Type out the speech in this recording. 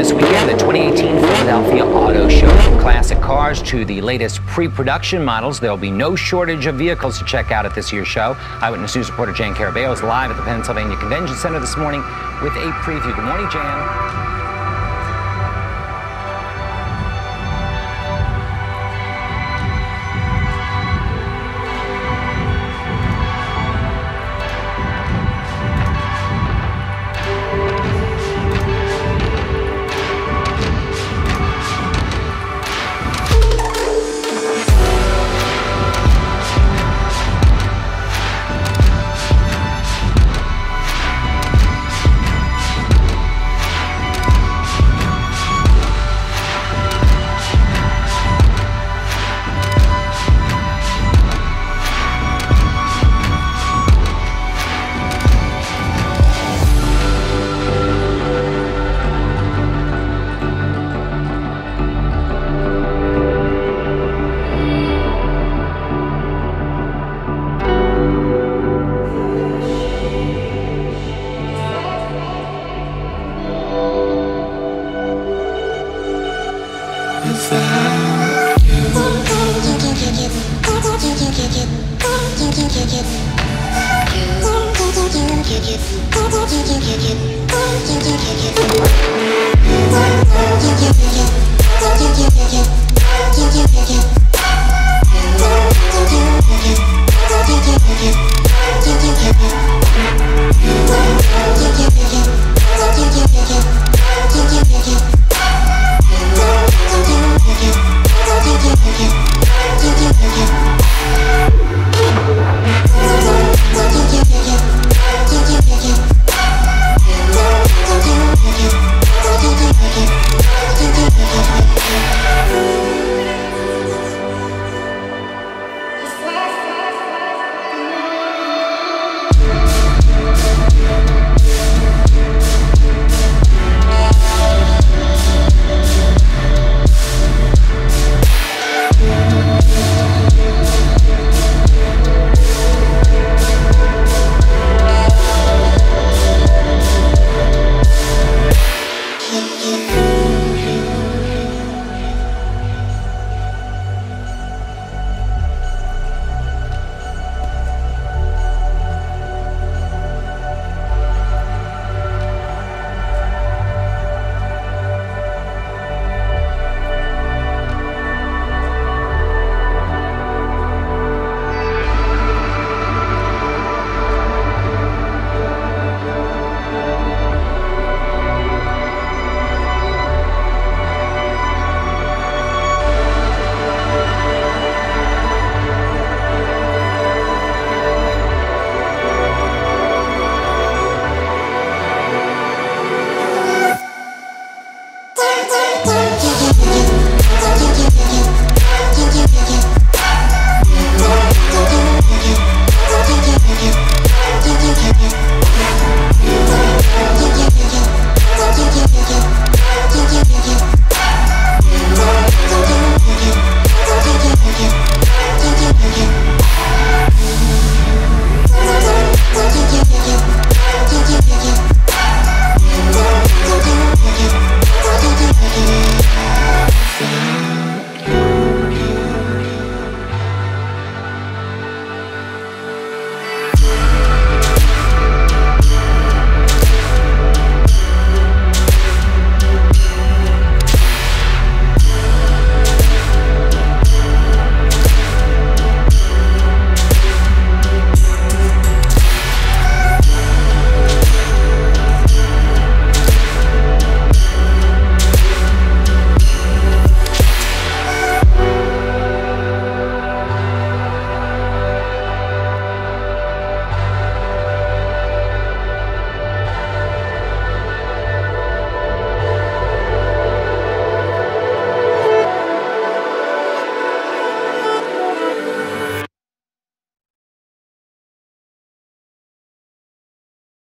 this weekend, the 2018 Philadelphia Auto Show. From classic cars to the latest pre-production models, there'll be no shortage of vehicles to check out at this year's show. Eyewitness News reporter Jan Carabeo is live at the Pennsylvania Convention Center this morning with a preview. Good morning, Jan. You